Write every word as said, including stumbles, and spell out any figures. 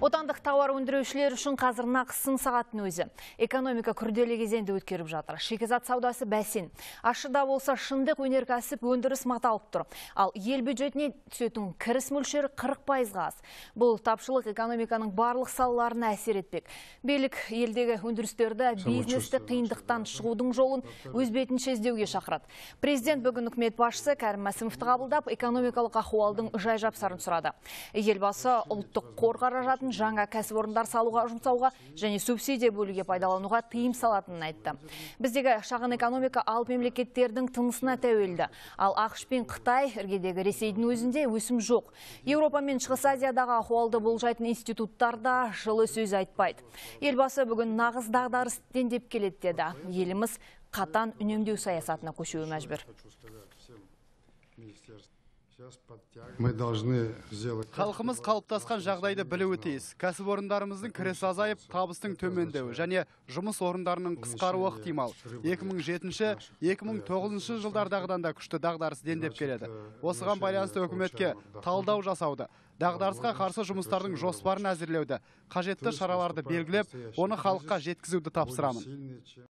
Отандық тауар өндірушілер үшін қазір нақысын сағаттың өзі. Экономика күрделі кезеңді өткеріп жатыр. Шикізат саудасы бәсең. Ашыда болса шындық өнеркәсіп өндіріс маталып тұр. Ал ел бюджетіне түсетін кіріс мөлшері қырық пайызға аз. Бұл тапшылық экономиканың барлық салаларына әсер етпек. Билік елдегі өндірістерді бизнесті қиындықтан шығудың жолын өз бетінше іздеуге шақырады. Президент бүгін үкімет басшысы Кәрім Мәсімовті қабылдап, экономикалық ахуалдың жай-жапсарын сұрады. Елбасы ұлттық қор қаражатын жаңа кәсіпорындар салуға жұмсауға және субсидия бөлуге пайдалануға тыйым салатынын айтты. Біздегі шағын экономика алып мемлекеттердің тынысына тәуелді. Ал ақш пен Қытай, іргедегі Ресейдің өзінде өсім жоқ. Еуропа мен Шығыс Азиядағы ахуалды болжайтын институттарда жылы сөз айтпайды. Елбасы бүгін нағыз дағдарыс дендеп келеді деді. Еліміз қатаң үнемдеу саясатына көшуі мәжбүр. Халқымыз қалыптасқан жағдайды білуі тиіс. Кәсіпорындарымыздың кірісі азайып, табыстың төмендеуі және жұмыс орындарының қысқаруы ықтимал. екі мың жетінші - екі мың тоғызыншы жылдардағыдан да күшті дағдарыс дендеп келеді. Осыған байланысты үкіметке талдау жасауды, дағдарысқа қарсы жұмыстардың жоспарын әзірлеуді, қажетті шараларды белгілеп, оны халыққа жеткізуді тапсырамын.